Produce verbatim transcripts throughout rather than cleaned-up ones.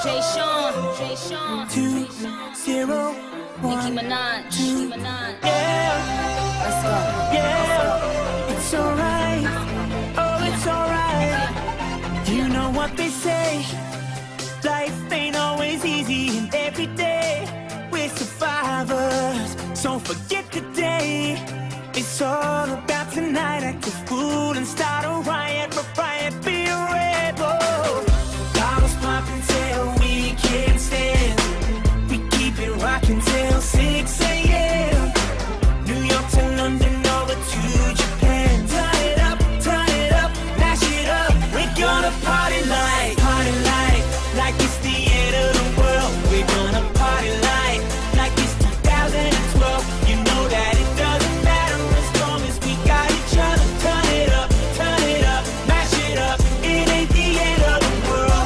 Jay Sean, Jay Sean, two, zero, one, Nicki Minaj, two, Nicki Minaj. yeah, Let's go. yeah, it's alright, oh, it's alright. You know what they say, life ain't always easy, and every day we're survivors. So forget today, it's all about tonight. Act a fool and start a riot, a riot, be a rebel. Bottles popping till we can't stand. We keep it rocking till six A M New York to London, over to Japan. Turn it up, turn it up, mash it up. We're gonna party like, party like, like it's the end of the world. We're gonna party like, like it's two thousand twelve. You know that it doesn't matter as long as we got each other. Turn it up, turn it up, mash it up. It ain't the end of the world.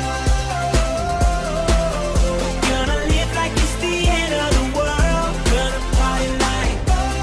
Gonna live like it's the end of the world. Gonna party like,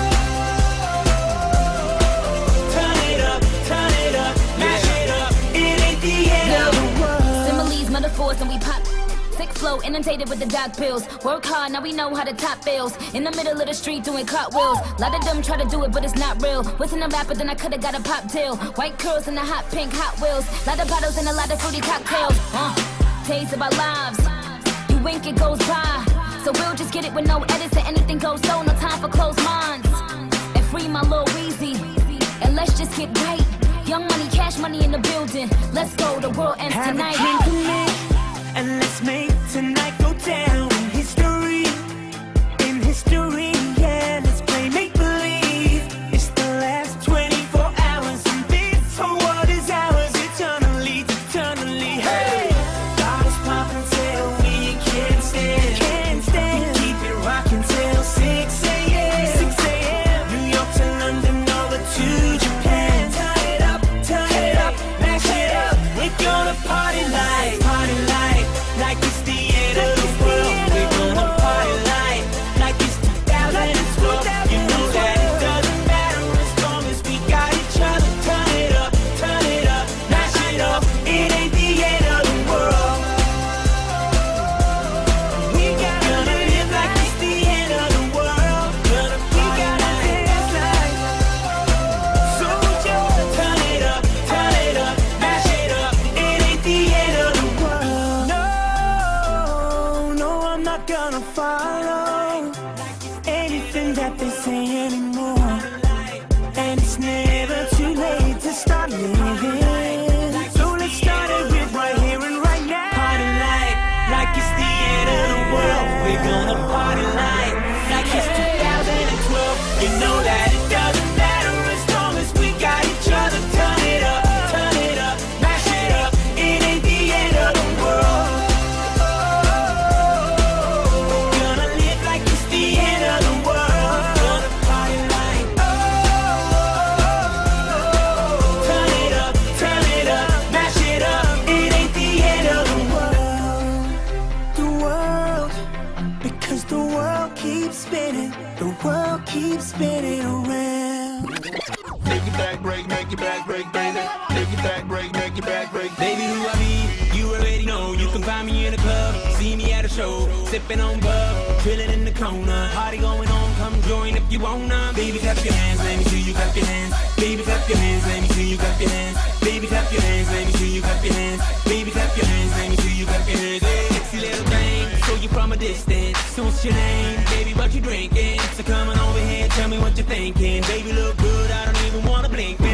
turn it up, turn it up, mash it up. It ain't the end of the world. Similes, metaphors, and we pop. Sick flow, inundated with the doc bills. Work hard, now we know how to top bills. In the middle of the street doing cartwheels. Lot of them try to do it, but it's not real. Wasn't a rapper, then I could've got a pop deal. White curls and the hot pink Hot Wheels. Lot of bottles and a lot of fruity cocktails. Uh, taste of our lives. You wink, it goes by. So we'll just get it with no edits and anything goes so. No time for closed minds. And free my little Weezy. And let's just get right. Young money, cash money in the building. Let's go, the world ends Have tonight. a drink with me, and let's make tonight go down in history. In history, yeah, let's play make-believe. It's the last twenty-four hours, and this whole world is ours eternally, eternally. Hey, bottles popping till we can't stand. Can't stand. We keep it rocking till six A M six A M New York to London, over to Japan. Turn it up, turn it up, mash it up. We're gonna party like, party like, like it's the end of the world. We're gonna party like, like it's two thousand twelve. You know that it doesn't matter as long as we got each other. Turn it up, turn it up, mash it up. It ain't the end of the world. We gotta live like it's the end of the world. Gonna party like, so just turn it up, turn it up, mash it up. It ain't the end of the world. No, no, I'm not gonna follow anything that they say anymore. And it's never too late to start living. So let's start it with right here and right now. Party like, like it's the end of the world. We're gonna party like, like it's two thousand twelve. You know that it doesn't matter as long as we got each other. Turn it up, turn it up, mash it up. It ain't the end of the world. Gonna live like it's the end of the world. Gonna party like, turn it up, turn it up, mash it up. It ain't the end of the world. The world, because the world keeps spinning. The world keeps spinning around. Make your back break, make your back break, baby. Make your back break, make your back break. Baby, who I be, you already know. You can find me in the club, see me at a show, sipping on bub, chilling in the corner. Party going on, come join if you wanna. Baby, clap your hands, let me see you clap your hands. Baby, clap your hands, let me see you clap your hands. Baby, clap your hands, let me see you clap your hands. Baby, clap your hands, let me see you clap your hands. Hey, sexy little thing, show you from a distance. So what's your name? Baby, what you drinking? So come on over here, tell me what you're thinking. Baby, look good, I don't even wanna blink, man.